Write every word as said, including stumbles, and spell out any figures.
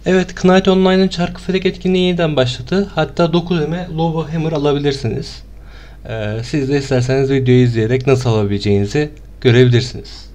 Evet, Knight Online'ın çarkı felek etkinliği yeniden başladı. Hatta dokuz eme Lobo Hammer alabilirsiniz. Ee, siz de isterseniz videoyu izleyerek nasıl alabileceğinizi görebilirsiniz.